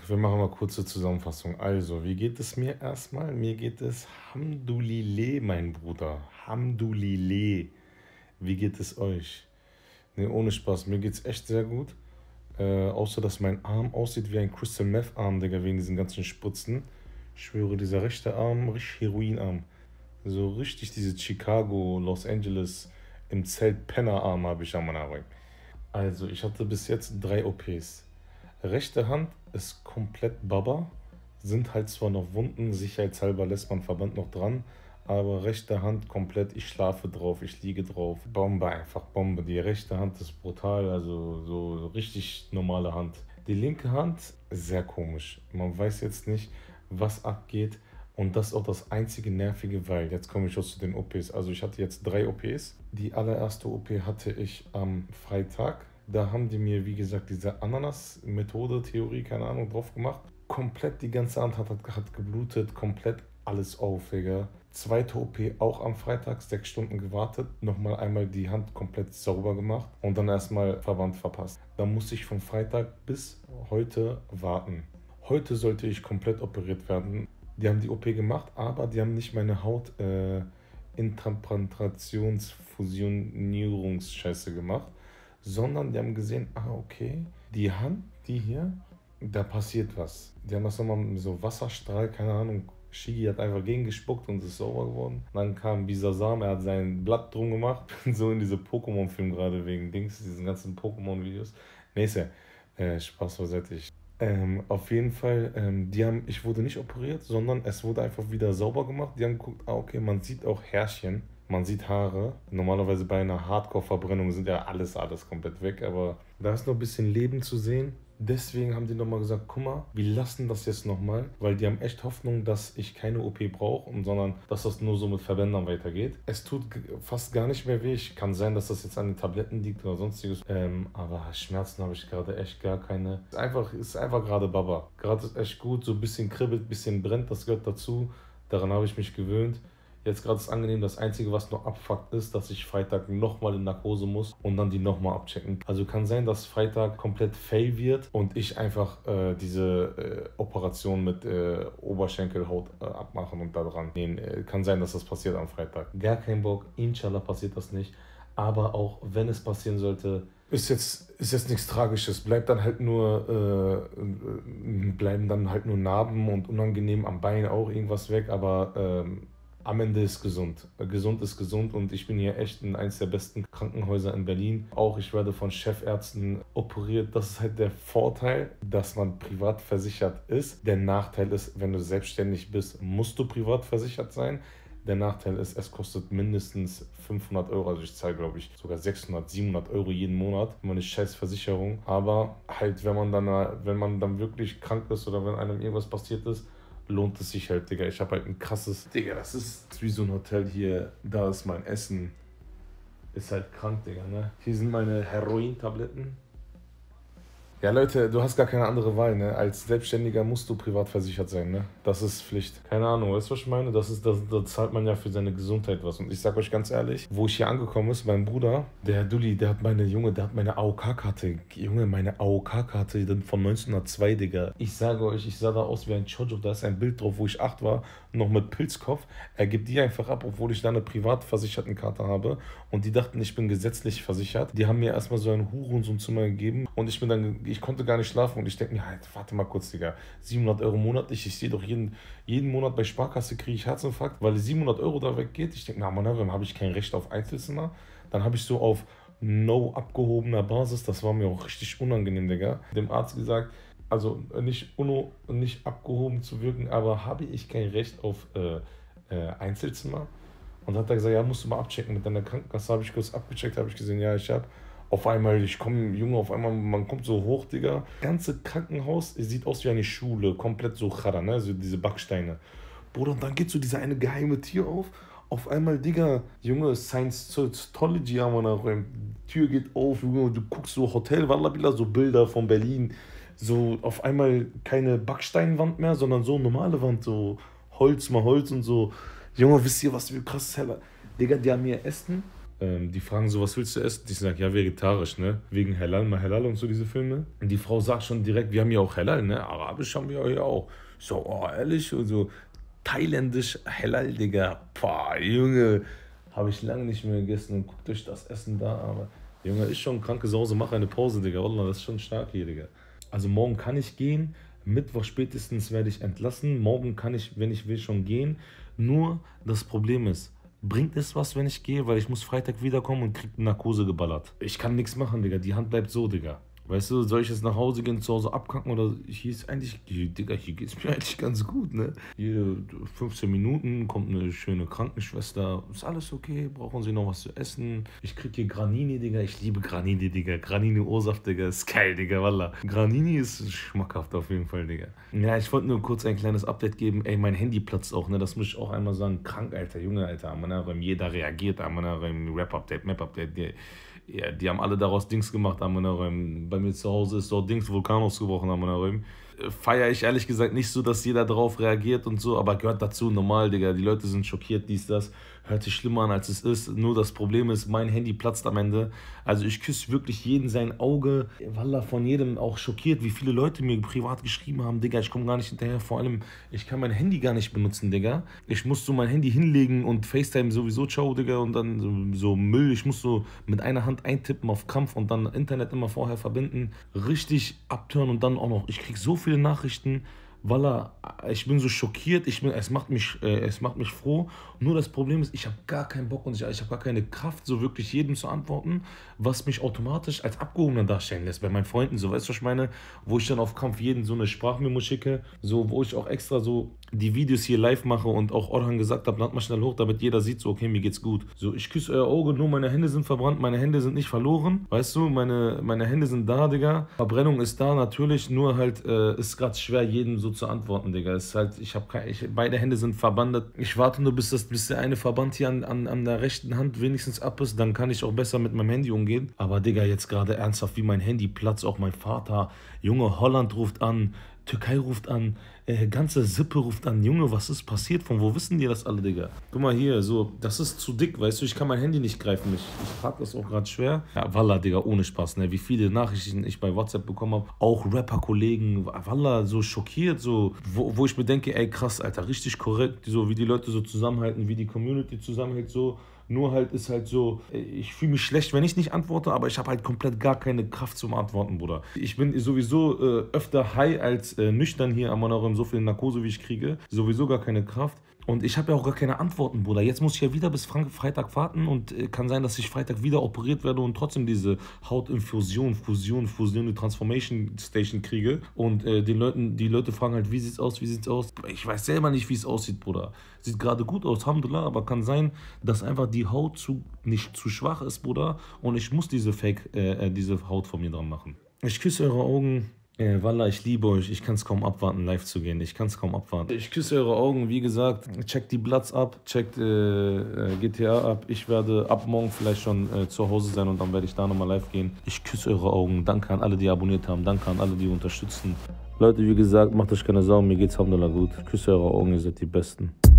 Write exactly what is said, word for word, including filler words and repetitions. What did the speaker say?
Wir machen mal kurze Zusammenfassung. Also, wie geht es mir erstmal? Mir geht es Hamdulillah, mein Bruder. Hamdulillah. Wie geht es euch? Ne, ohne Spaß, mir geht's echt sehr gut. Äh, außer, dass mein Arm aussieht wie ein Crystal Meth Arm, Digga, wegen diesen ganzen Spritzen. Ich schwöre, dieser rechte Arm, richtig Heroinarm. So richtig diese Chicago, Los Angeles im Zelt Penner-Arm habe ich an meiner Arm. Also, ich hatte bis jetzt drei O Ps. Rechte Hand ist komplett Baba. Sind halt zwar noch Wunden, sicherheitshalber lässt man Verband noch dran, aber rechte Hand komplett, ich schlafe drauf, ich liege drauf. Bombe, einfach Bombe. Die rechte Hand ist brutal, also so, so richtig normale Hand. Die linke Hand, sehr komisch. Man weiß jetzt nicht, was abgeht. Und das ist auch das einzige Nervige, weil jetzt komme ich schon zu den O Ps. Also ich hatte jetzt drei O Ps. Die allererste O P hatte ich am Freitag. Da haben die mir, wie gesagt, diese Ananas-Methode, Theorie, keine Ahnung, drauf gemacht. Komplett die ganze Hand hat, hat, hat geblutet, komplett alles auf, Digga. Zweite O P auch am Freitag, sechs Stunden gewartet, nochmal einmal die Hand komplett sauber gemacht und dann erstmal Verband verpasst. Da musste ich von Freitag bis heute warten. Heute sollte ich komplett operiert werden. Die haben die O P gemacht, aber die haben nicht meine Haut äh, Intransplantationsfusionierungsscheiße gemacht, sondern die haben gesehen, ah okay, die Hand, die hier, da passiert was. Die haben das nochmal mit so Wasserstrahl, keine Ahnung, Shigi hat einfach gegengespuckt und ist sauber geworden. Dann kam Bisasam, er hat sein Blatt drum gemacht. Bin so in diese Pokémon-Film gerade wegen Dings, diesen ganzen Pokémon-Videos. Nächste, äh, Spaß beiseite. Ich. Ähm, auf jeden Fall, ähm, die haben, ich wurde nicht operiert, sondern es wurde einfach wieder sauber gemacht. Die haben geguckt, ah okay, man sieht auch Härchen, man sieht Haare. Normalerweise bei einer Hardcore-Verbrennung sind ja alles, alles komplett weg, aber da ist noch ein bisschen Leben zu sehen. Deswegen haben die nochmal gesagt, guck mal, wir lassen das jetzt nochmal, weil die haben echt Hoffnung, dass ich keine O P brauche, sondern dass das nur so mit Verbändern weitergeht. Es tut fast gar nicht mehr weh. Kann sein, dass das jetzt an den Tabletten liegt oder sonstiges. Ähm, aber Schmerzen habe ich gerade echt gar keine. Es ist einfach, ist einfach gerade Baba. Gerade ist echt gut, so ein bisschen kribbelt, ein bisschen brennt, das gehört dazu. Daran habe ich mich gewöhnt. Jetzt gerade ist angenehm, das Einzige, was noch abfuckt, ist, dass ich Freitag nochmal in Narkose muss und dann die nochmal abchecken. Also kann sein, dass Freitag komplett fail wird und ich einfach äh, diese äh, Operation mit äh, Oberschenkelhaut äh, abmachen und da dran gehen. Äh, kann sein, dass das passiert am Freitag. Gar kein Bock, inshallah passiert das nicht. Aber auch wenn es passieren sollte, ist jetzt, ist jetzt nichts Tragisches. Bleibt dann halt nur, äh, bleiben dann halt nur Narben und unangenehm am Bein auch irgendwas weg, aber ähm, am Ende ist gesund. Gesund ist gesund und ich bin hier echt in eines der besten Krankenhäuser in Berlin. Auch ich werde von Chefärzten operiert. Das ist halt der Vorteil, dass man privat versichert ist. Der Nachteil ist, wenn du selbstständig bist, musst du privat versichert sein. Der Nachteil ist, es kostet mindestens fünfhundert Euro. Also ich zahle, glaube ich, sogar sechshundert, siebenhundert Euro jeden Monat für meine scheiß Versicherung. Aber halt, wenn man dann, wenn man dann wirklich krank ist oder wenn einem irgendwas passiert ist, lohnt es sich halt, Digga. Ich habe halt ein krasses... Digga, das ist wie so ein Hotel hier. Da ist mein Essen. Ist halt krank, Digga, ne? Hier sind meine Heroin-Tabletten. Ja, Leute, du hast gar keine andere Wahl, ne? Als Selbstständiger musst du privat versichert sein, ne? Das ist Pflicht. Keine Ahnung, weißt du, was ich meine? Das ist, das, da zahlt man ja für seine Gesundheit was. Und ich sag euch ganz ehrlich, wo ich hier angekommen ist, mein Bruder, der Dulli, der hat meine, Junge, der hat meine A O K-Karte. Junge, meine A O K-Karte von neunzehnhundertzwei, Digga. Ich sage euch, ich sah da aus wie ein Chojo. Da ist ein Bild drauf, wo ich acht war, noch mit Pilzkopf. Er gibt die einfach ab, obwohl ich da eine privat versicherten Karte habe. Und die dachten, ich bin gesetzlich versichert. Die haben mir erstmal so ein Hurensumzimmer gegeben. Und ich bin dann, ich konnte gar nicht schlafen. Und ich denke mir, halt, warte mal kurz, Digga. siebenhundert Euro monatlich. Ich sehe doch jeden, jeden Monat bei Sparkasse kriege ich Herzinfarkt, weil siebenhundert Euro da weggeht. Ich denke, na, Mann, dann habe ich kein Recht auf Einzelzimmer. Dann habe ich so auf no abgehobener Basis, das war mir auch richtig unangenehm, Digga, dem Arzt gesagt, also nicht, uno, nicht abgehoben zu wirken, aber habe ich kein Recht auf äh, äh, Einzelzimmer? Und dann hat er gesagt, ja, musst du mal abchecken mit deiner Krankenkasse. Habe ich kurz abgecheckt, habe ich gesehen, ja, ich habe. Auf einmal, ich komme, Junge, auf einmal, man kommt so hoch, Digga. Das ganze Krankenhaus sieht aus wie eine Schule, komplett so Chara, ne, so diese Backsteine. Bruder, und dann geht so diese eine geheime Tür auf. Auf einmal, Digga, Junge, Science-Tology haben wir nach. Tür geht auf, Junge, du guckst so Hotel, Wallabilla, so Bilder von Berlin. So auf einmal keine Backsteinwand mehr, sondern so normale Wand, so Holz mal Holz und so. Junge, wisst ihr, was wir krass heller. Digga, die haben mir Essen Ähm, die fragen so, was willst du essen? Ich sage, ja, vegetarisch, ne? Wegen Halal, mal Halal und so diese Filme. Und die Frau sagt schon direkt, wir haben ja auch Halal, ne? Arabisch haben wir ja auch. So, oh, ehrlich? Und so, thailändisch Halal, Digga. Boah, Junge, habe ich lange nicht mehr gegessen und guckt euch das Essen da, aber Junge, ist schon kranke Sause, mach eine Pause, Digga. Wallah, das ist schon stark hier, Digga. Also morgen kann ich gehen, Mittwoch spätestens werde ich entlassen, morgen kann ich, wenn ich will, schon gehen. Nur das Problem ist, bringt es was, wenn ich gehe? Weil ich muss Freitag wiederkommen und krieg Narkose geballert. Ich kann nichts machen, Digga. Die Hand bleibt so, Digga. Weißt du, soll ich jetzt nach Hause gehen, zu Hause abkacken oder hier ist eigentlich, hier, Digga, hier geht's mir eigentlich ganz gut, ne? Hier fünfzehn Minuten kommt eine schöne Krankenschwester, ist alles okay, brauchen Sie noch was zu essen? Ich krieg hier Granini, Digga, ich liebe Granini, Digga, Granini O-Saft, Digga, ist geil, Digga, wallah. Granini ist schmackhaft auf jeden Fall, Digga. Ja, ich wollte nur kurz ein kleines Update geben, ey, mein Handy platzt auch, ne, das muss ich auch einmal sagen, krank, Alter, Junge, Alter, Amanarim, jeder reagiert, Amanarim, Rap-Update, Map-Update, die, ja, die haben alle daraus Dings gemacht, Amanarim. Bei mir zu Hause ist dort Dings, Vulkan ausgebrochen, Amanarim. Feiere ich ehrlich gesagt nicht so, dass jeder darauf reagiert und so, aber gehört dazu, normal, Digga. Die Leute sind schockiert, dies, das. Hört sich schlimmer an, als es ist. Nur das Problem ist, mein Handy platzt am Ende. Also ich küsse wirklich jeden sein Auge. Wallah, von jedem auch schockiert, wie viele Leute mir privat geschrieben haben, Digga, ich komme gar nicht hinterher. Vor allem, ich kann mein Handy gar nicht benutzen, Digga. Ich muss so mein Handy hinlegen und FaceTime sowieso, ciao, Digga, und dann so, so Müll. Ich muss so mit einer Hand eintippen auf Krampf und dann Internet immer vorher verbinden. Richtig abtören und dann auch noch, ich krieg so viele Nachrichten. Wallah, ich bin so schockiert, ich bin, es, macht mich, äh, es macht mich froh. Nur das Problem ist, ich habe gar keinen Bock und ich, ich habe gar keine Kraft, so wirklich jedem zu antworten, was mich automatisch als Abgehobener darstellen lässt. Bei meinen Freunden, so, weißt du, was ich meine? Wo ich dann auf Kampf jeden so eine Sprachmemo schicke, so, wo ich auch extra so die Videos hier live mache und auch Orhan gesagt habe, lad mal schnell hoch, damit jeder sieht, so, okay, mir geht's gut. So, ich küsse euer Auge, nur meine Hände sind verbrannt, meine Hände sind nicht verloren, weißt du, meine, meine Hände sind da, Digga. Verbrennung ist da, natürlich, nur halt, äh, ist gerade schwer, jedem so zu antworten, Digga. Ist halt, ich habe kein, ich, beide Hände sind verbandet. Ich warte nur, bis, das, bis der eine Verband hier an, an, an der rechten Hand wenigstens ab ist, dann kann ich auch besser mit meinem Handy umgehen. Aber, Digga, jetzt gerade ernsthaft, wie mein Handy platzt, auch mein Vater, Junge, Holland ruft an, Türkei ruft an, äh, ganze Sippe ruft an. Junge, was ist passiert? Von wo wissen die das alle, Digga? Guck mal hier, so, das ist zu dick, weißt du, ich kann mein Handy nicht greifen. Ich, ich trage das auch gerade schwer. Ja, Wallah, Digga, ohne Spaß, ne? Wie viele Nachrichten ich bei WhatsApp bekommen habe. Auch Rapper-Kollegen, Wallah, so schockiert, so, wo, wo ich mir denke, ey, krass, Alter, richtig korrekt, so wie die Leute so zusammenhalten, wie die Community zusammenhält, so. Nur halt ist halt so, ich fühle mich schlecht, wenn ich nicht antworte, aber ich habe halt komplett gar keine Kraft zum Antworten, Bruder. Ich bin sowieso äh, öfter high als äh, nüchtern hier am Monarum, so viel Narkose wie ich kriege. Sowieso gar keine Kraft. Und ich habe ja auch gar keine Antworten, Bruder. Jetzt muss ich ja wieder bis Freitag warten und äh, kann sein, dass ich Freitag wieder operiert werde und trotzdem diese Hautinfusion, Fusion, Fusion, die Transformation Station kriege. Und äh, den Leuten, die Leute fragen halt, wie sieht's aus, wie sieht's aus? Ich weiß selber nicht, wie es aussieht, Bruder. Sieht gerade gut aus, Alhamdulillah, aber kann sein, dass einfach die Haut zu, nicht zu schwach ist, Bruder. Und ich muss diese Fake, äh, diese Haut von mir dran machen. Ich küsse eure Augen. Äh, Wallah, ich liebe euch. Ich kann es kaum abwarten, live zu gehen. Ich kann es kaum abwarten. Ich küsse eure Augen, wie gesagt. Checkt die Bloods ab, checkt äh, G T A ab. Ich werde ab morgen vielleicht schon äh, zu Hause sein und dann werde ich da nochmal live gehen. Ich küsse eure Augen. Danke an alle, die abonniert haben. Danke an alle, die unterstützen. Leute, wie gesagt, macht euch keine Sorgen. Mir geht's alhamdulillah gut. Ich küsse eure Augen, ihr seid die Besten.